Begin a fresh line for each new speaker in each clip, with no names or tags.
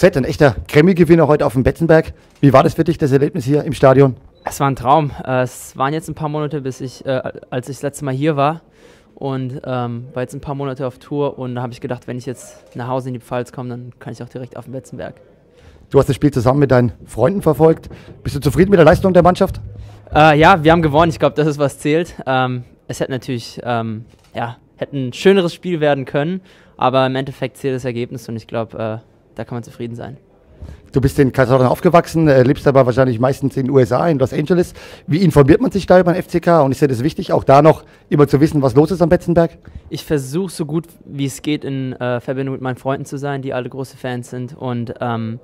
FCZ, ein echter Grammy-Gewinner heute auf dem Betzenberg. Wie war das für dich, das Erlebnis hier im Stadion?
Es war ein Traum. Es waren jetzt ein paar Monate, als ich das letzte Mal hier war. Und war jetzt ein paar Monate auf Tour. Und da habe ich gedacht, wenn ich jetzt nach Hause in die Pfalz komme, dann kann ich auch direkt auf den Betzenberg.
Du hast das Spiel zusammen mit deinen Freunden verfolgt. Bist du zufrieden mit der Leistung der Mannschaft?
Ja, wir haben gewonnen. Ich glaube, das ist, was zählt. Es hätte natürlich hätte ein schöneres Spiel werden können. Aber im Endeffekt zählt das Ergebnis. Und ich glaube, da kann man zufrieden sein.
Du bist in Kaiserslautern aufgewachsen, lebst aber wahrscheinlich meistens in den USA, in Los Angeles. Wie informiert man sich da über den FCK? Und ist dir das wichtig, auch da noch immer zu wissen, was los ist am Betzenberg?
Ich versuche so gut wie es geht in Verbindung mit meinen Freunden zu sein, die alle große Fans sind. Und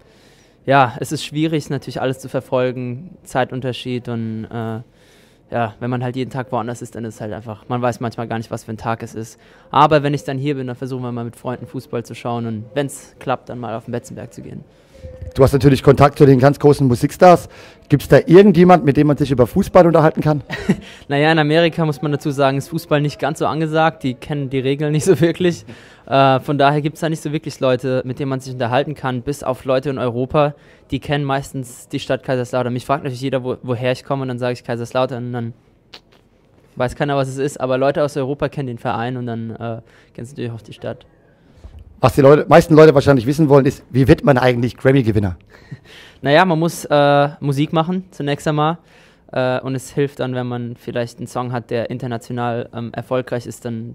es ist schwierig, natürlich alles zu verfolgen, Zeitunterschied und wenn man halt jeden Tag woanders ist, dann ist es halt einfach, man weiß manchmal gar nicht, was für ein Tag es ist. Aber wenn ich dann hier bin, dann versuchen wir mal mit Freunden Fußball zu schauen und wenn es klappt, dann mal auf den Betzenberg zu gehen.
Du hast natürlich Kontakt zu den ganz großen Musikstars. Gibt es da irgendjemand, mit dem man sich über Fußball unterhalten kann?
Naja, in Amerika muss man dazu sagen, ist Fußball nicht ganz so angesagt. Die kennen die Regeln nicht so wirklich. Von daher gibt es da nicht so wirklich Leute, mit denen man sich unterhalten kann, bis auf Leute in Europa. Die kennen meistens die Stadt Kaiserslautern. Mich fragt natürlich jeder, woher ich komme und dann sage ich Kaiserslautern und dann weiß keiner, was es ist. Aber Leute aus Europa kennen den Verein und dann kennen sie natürlich auch die Stadt.
Was die meisten Leute wahrscheinlich wissen wollen, ist, wie wird man eigentlich Grammy-Gewinner?
Naja, man muss Musik machen, zunächst einmal. Und es hilft dann, wenn man vielleicht einen Song hat, der international erfolgreich ist, dann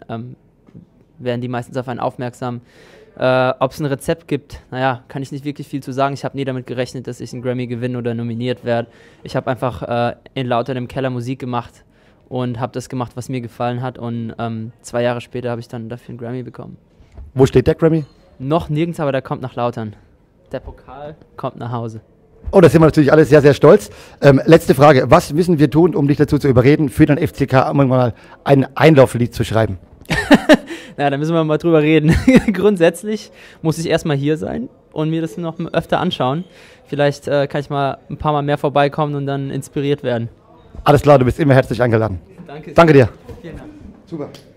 werden die meistens auf einen aufmerksam. Ob es ein Rezept gibt, naja, kann ich nicht wirklich viel zu sagen. Ich habe nie damit gerechnet, dass ich einen Grammy gewinne oder nominiert werde. Ich habe einfach in Lautern im Keller Musik gemacht und habe das gemacht, was mir gefallen hat. Und 2 Jahre später habe ich dann dafür einen Grammy bekommen.
Wo steht der Grammy?
Noch nirgends, aber der kommt nach Lautern. Der Pokal kommt nach Hause.
Oh, da sind wir natürlich alle sehr, sehr stolz. Letzte Frage. Was müssen wir tun, um dich dazu zu überreden, für den FCK irgendwann mal ein Einlauflied zu schreiben?
Na, da müssen wir mal drüber reden. Grundsätzlich muss ich erstmal hier sein und mir das noch öfter anschauen. Vielleicht kann ich mal ein paar Mal mehr vorbeikommen und dann inspiriert werden.
Alles klar, du bist immer herzlich eingeladen.
Danke.
Danke dir.
Vielen Dank.
Super.